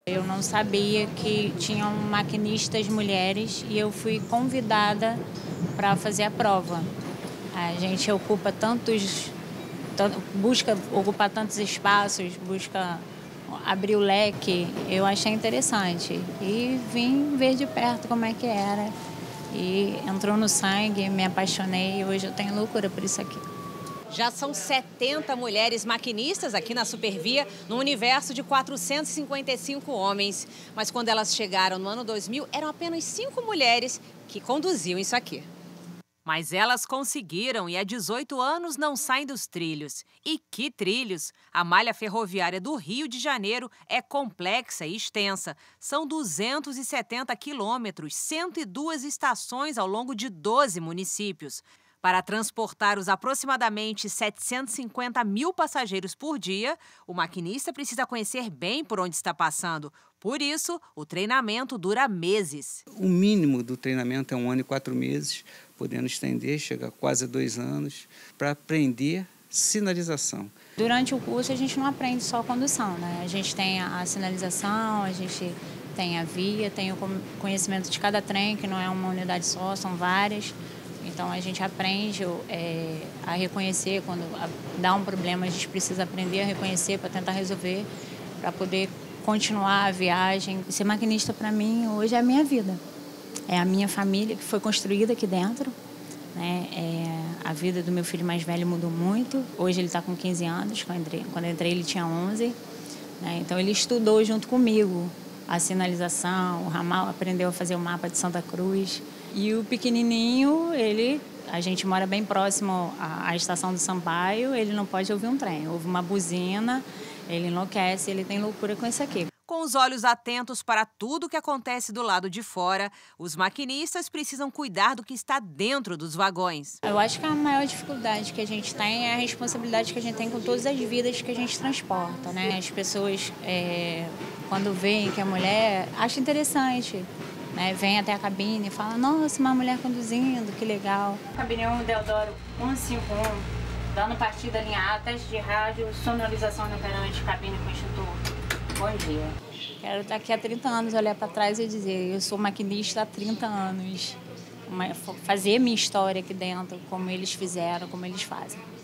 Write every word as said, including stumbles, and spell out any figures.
Eu não sabia que tinham maquinistas mulheres e eu fui convidada para fazer a prova. A gente ocupa tantos, busca ocupar tantos espaços, busca abrir o leque. Eu achei interessante e vim ver de perto como é que era. E entrou no sangue, me apaixonei e hoje eu tenho loucura por isso aqui. Já são setenta mulheres maquinistas aqui na Supervia, num universo de quatrocentos e cinquenta e cinco homens. Mas quando elas chegaram no ano dois mil, eram apenas cinco mulheres que conduziam isso aqui. Mas elas conseguiram e há dezoito anos não saem dos trilhos. E que trilhos! A malha ferroviária do Rio de Janeiro é complexa e extensa. São duzentos e setenta quilômetros, cento e duas estações ao longo de doze municípios. Para transportar os aproximadamente setecentos e cinquenta mil passageiros por dia, o maquinista precisa conhecer bem por onde está passando. Por isso, o treinamento dura meses. O mínimo do treinamento é um ano e quatro meses, podendo estender, chega a quase dois anos, para aprender sinalização. Durante o curso, a gente não aprende só condução, né? A gente tem a sinalização, a gente tem a via, tem o conhecimento de cada trem, que não é uma unidade só, são várias. Então, a gente aprende é, a reconhecer, quando dá um problema, a gente precisa aprender a reconhecer para tentar resolver, para poder continuar a viagem. Ser maquinista, para mim, hoje é a minha vida. É a minha família que foi construída aqui dentro. Né? É, a vida do meu filho mais velho mudou muito. Hoje ele está com quinze anos, quando eu entrei, quando eu entrei ele tinha onze. Né? Então, ele estudou junto comigo a sinalização, o ramal, aprendeu a fazer o mapa de Santa Cruz. E o pequenininho, ele, a gente mora bem próximo à, à estação do Sampaio, ele não pode ouvir um trem. Ouve uma buzina, ele enlouquece, ele tem loucura com isso aqui. Com os olhos atentos para tudo que acontece do lado de fora, os maquinistas precisam cuidar do que está dentro dos vagões. Eu acho que a maior dificuldade que a gente tem é a responsabilidade que a gente tem com todas as vidas que a gente transporta, né? As pessoas, é, quando veem que a mulher, acham interessante. Né, vem até a cabine e fala, nossa, uma mulher conduzindo, que legal. Cabine um, Deodoro cento e cinquenta e um, dando partida linha A, teste de rádio, sonorização inoperante, cabine com extintor. Bom dia. Quero daqui a trinta anos olhar para trás e dizer, eu sou maquinista há trinta anos. Uma, fazer minha história aqui dentro, como eles fizeram, como eles fazem.